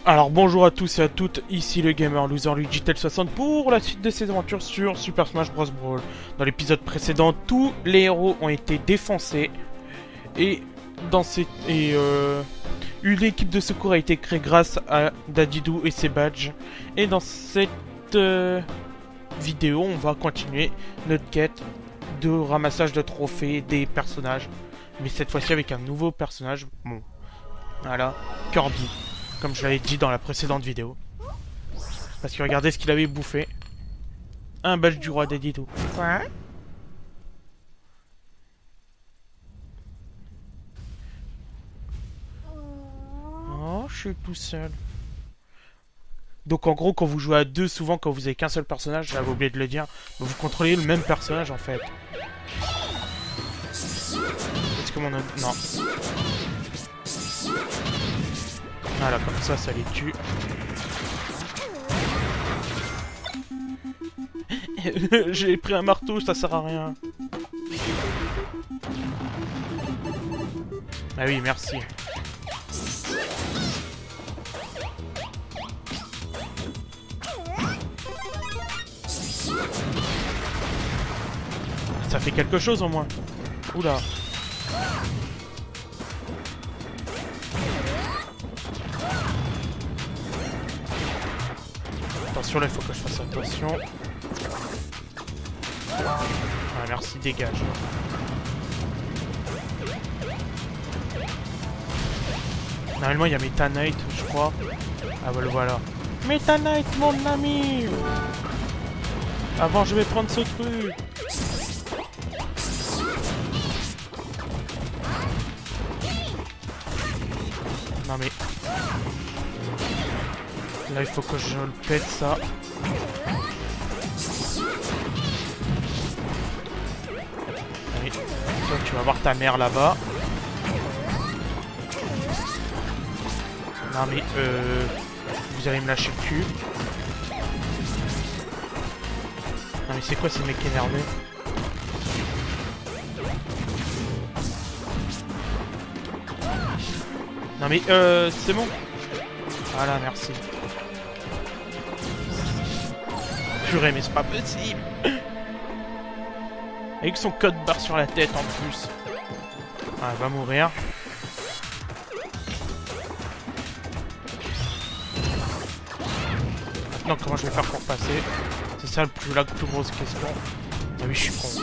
Alors bonjour à tous et à toutes, ici le gamer loser Luigitel60 pour la suite de ses aventures sur Super Smash Bros. Brawl. Dans l'épisode précédent, tous les héros ont été défoncés et une équipe de secours a été créée grâce à Dadidou et ses badges. Et dans cette vidéo, on va continuer notre quête de ramassage de trophées des personnages, mais cette fois-ci avec un nouveau personnage. Bon, voilà, Kirby. Comme je l'avais dit dans la précédente vidéo. Parce que regardez ce qu'il avait bouffé. Un badge du roi Dadidou. Quoi? Oh, je suis tout seul. Donc en gros, quand vous jouez à deux, souvent quand vous avez qu'un seul personnage, j'avais oublié de le dire, vous contrôlez le même personnage en fait. Est-ce que mon... Non. Voilà, comme ça les tue. J'ai pris un marteau, ça sert à rien. Ah oui, merci. Ça fait quelque chose au moins. Oula. Attention là, il faut que je fasse attention. Ah, merci, dégage. Normalement, il y a Meta Knight, je crois. Ah, bah le voilà. Meta Knight, mon ami! Avant, je vais prendre ce truc. Non mais... Là, il faut que je le pète, ça. Allez, toi, tu vas voir ta mère là-bas. Non mais, vous allez me lâcher le cul. Non mais c'est quoi ces mecs énervés? Non mais, c'est bon. Voilà, merci. Purée, mais c'est pas possible. Avec son code barre sur la tête en plus. Ah, elle va mourir. Maintenant, comment je vais faire pour passer? C'est ça la plus grosse question. Ah oui, je suis con.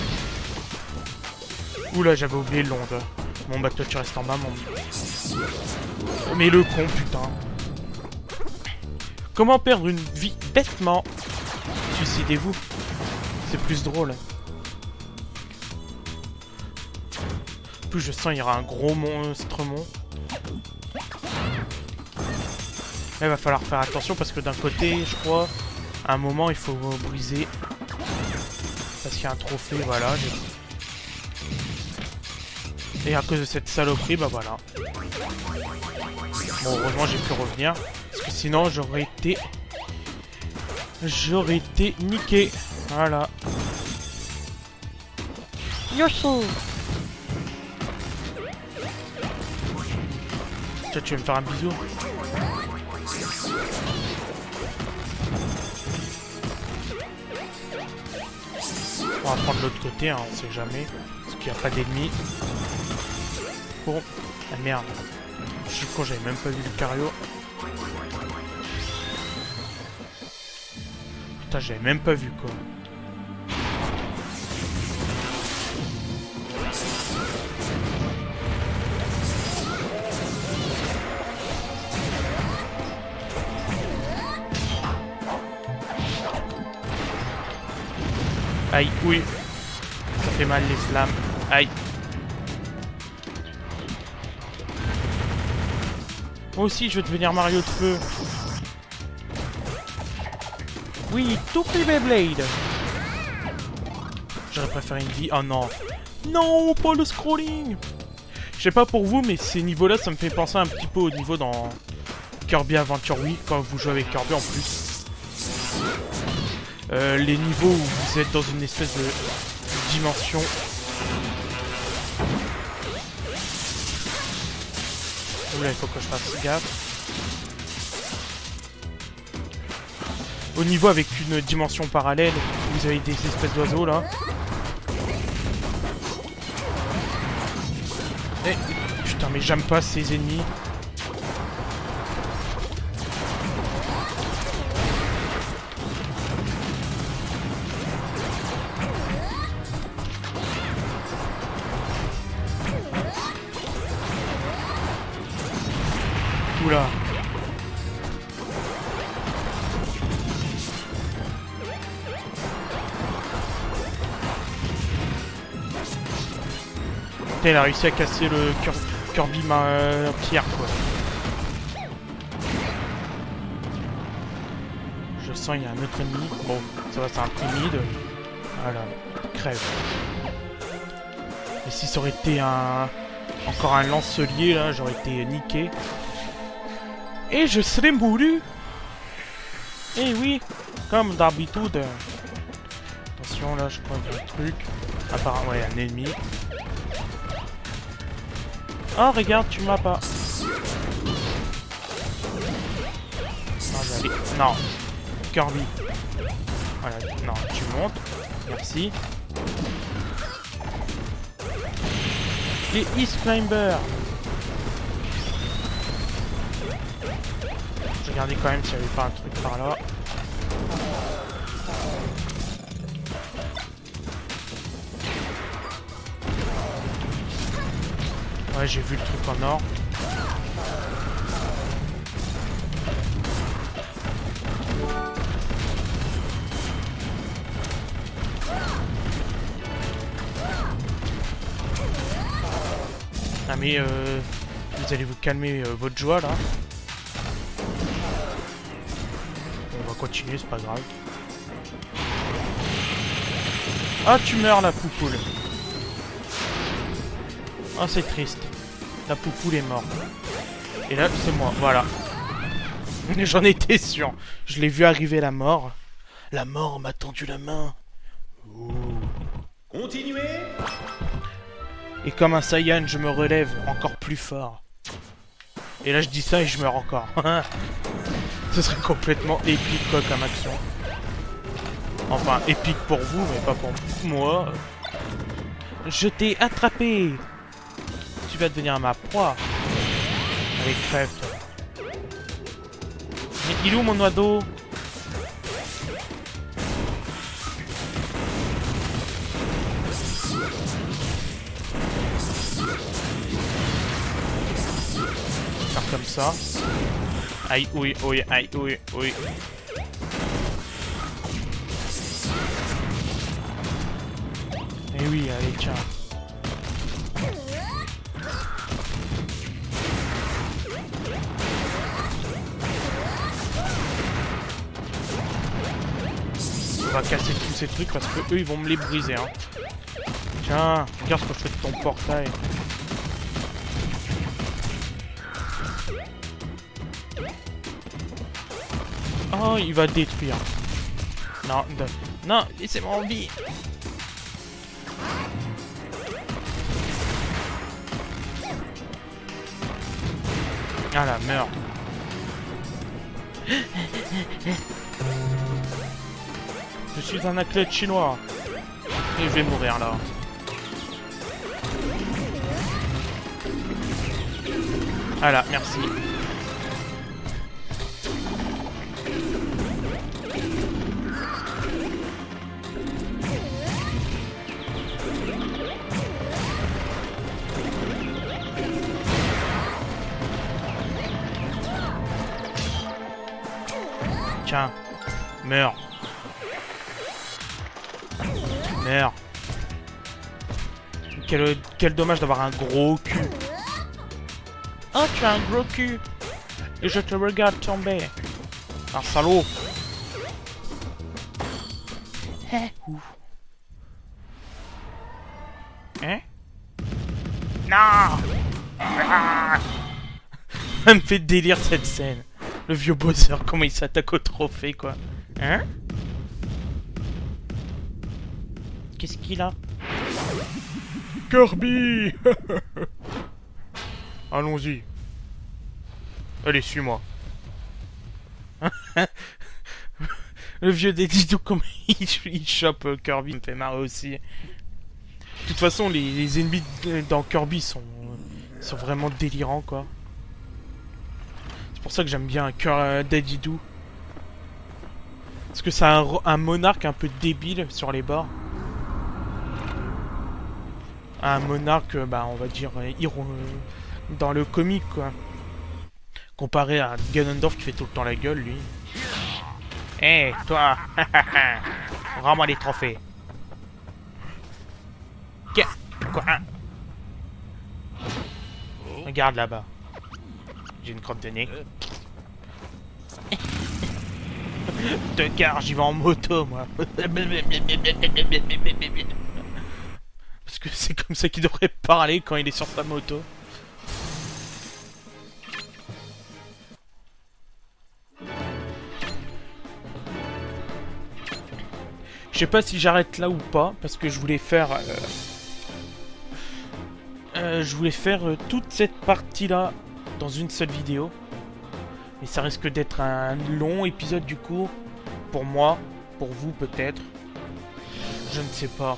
Oula, j'avais oublié l'onde. Bon bah toi tu restes en bas, mon... Mais le con, putain. Comment perdre une vie bêtement? Suicidez-vous. C'est plus drôle. Plus je sens il y aura un gros monstre. Il va falloir faire attention parce que d'un côté, je crois, à un moment il faut briser. Parce qu'il y a un trophée, voilà. Et à cause de cette saloperie, bah voilà. Bon, heureusement j'ai pu revenir. Parce que sinon j'aurais été niqué. Voilà. Yoshi. Toi, tu veux me faire un bisou? On va prendre l'autre côté, hein, on sait jamais. Parce qu'il n'y a pas d'ennemis. Bon. Ah merde. Je suis con, j'avais même pas vu le Cario. Putain, j'avais même pas vu quoi. Aïe, oui. Ça fait mal les flammes. Aïe. Moi aussi, je veux devenir Mario de feu. Oui, tout Beyblade. J'aurais préféré une vie. Oh non. Non, pas le scrolling. Je sais pas pour vous, mais ces niveaux-là, ça me fait penser un petit peu au niveau dans Kirby Adventure Wii, quand vous jouez avec Kirby en plus. Les niveaux où vous êtes dans une espèce de dimension. Oula, il faut que je fasse gaffe. au niveau avec une dimension parallèle. Vous avez des espèces d'oiseaux là. Eh, putain, mais j'aime pas ces ennemis. Oula. Putain, il a réussi à casser le Kirby pierre, quoi. Je sens il y a un autre ennemi. Bon, ça va, c'est un timide. Voilà, crève. Et si ça aurait été encore un lancelier, là, j'aurais été niqué. Et je serais mouru. Eh oui, comme d'habitude. Attention, là, je crois qu'il y a un truc. Apparemment, ouais, un ennemi. Oh, regarde, tu m'as pas. Non, j'allais... Non. Kirby. Voilà, non, tu montes. Merci. Les East Climber. Je regardais quand même s'il n'y avait pas un truc par là. Ouais, j'ai vu le truc en or. Ah mais vous allez vous calmer votre joie là. On va continuer, c'est pas grave. Ah, tu meurs la poupoule. Ah, c'est triste. La poupoule est morte. Et là, c'est moi, voilà. J'en étais sûr. Je l'ai vu arriver la mort. La mort m'a tendu la main. Ouh. Continuez. Et comme un Saiyan, je me relève encore plus fort. Et là, je dis ça et je meurs encore. Ce serait complètement épique, quoi, comme action. Enfin, épique pour vous, mais pas pour moi. Je t'ai attrapé. Tu vas devenir ma proie. Allez, crève, toi. Mais il est où mon oiseau? Faire comme ça. Aïe, oui, oui, aïe, oui, oui. Eh oui, allez, tiens. On va casser tous ces trucs parce que eux ils vont me les briser, hein. Tiens, regarde ce que je fais de ton portail. Oh, il va détruire. Non, non, laissez-moi en vie. Ah la merde. Je suis un athlète chinois. Et je vais mourir là. Voilà, merci. Tiens, meurs. Meurs. Quel dommage d'avoir un gros cul. Oh, tu as un gros cul. Et je te regarde tomber. Un salaud. Hein? Non. Ah. Ça me fait délire cette scène. Le vieux Bowser, comment il s'attaque au trophée, quoi. Hein? Qu'est-ce qu'il a? Kirby. Allons-y. Allez, suis-moi. Le vieux Dedidou, comme il chope Kirby, ça me fait marrer aussi. De toute façon, les ennemis dans Kirby sont vraiment délirants, quoi. C'est pour ça que j'aime bien Dedidou. Parce que c'est un monarque un peu débile sur les bords. Un monarque, bah, on va dire, dans le comique, quoi. Comparé à Ganondorf qui fait tout le temps la gueule, lui. Hé, toi. Rends-moi les trophées. Quoi? Regarde là-bas. J'ai une crotte de nez. De car j'y vais en moto, moi. Parce que c'est comme ça qu'il devrait parler quand il est sur sa moto. Je sais pas si j'arrête là ou pas, parce que je voulais faire... toute cette partie-là dans une seule vidéo. Mais ça risque d'être un long épisode du coup. Pour moi, pour vous peut-être. Je ne sais pas.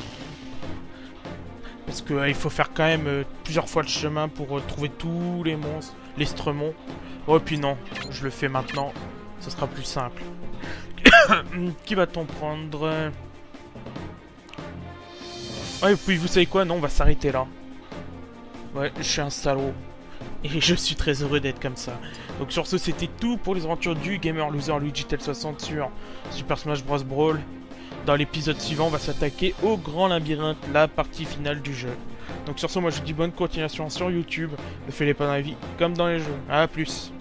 Parce que il faut faire quand même plusieurs fois le chemin pour trouver tous les monstres, les Stremons. Oh, et puis non, je le fais maintenant. Ce sera plus simple. Qui va-t-on prendre? Ouais, et puis vous savez quoi? Non, on va s'arrêter là. Ouais, je suis un salaud. Et je suis très heureux d'être comme ça. Donc sur ce, c'était tout pour les aventures du Gamer Loser Luigi Tel60 sur Super Smash Bros. Brawl. Dans l'épisode suivant, on va s'attaquer au Grand Labyrinthe, la partie finale du jeu. Donc sur ce, moi je vous dis bonne continuation sur YouTube. Ne faites pas dans la vie comme dans les jeux. A plus.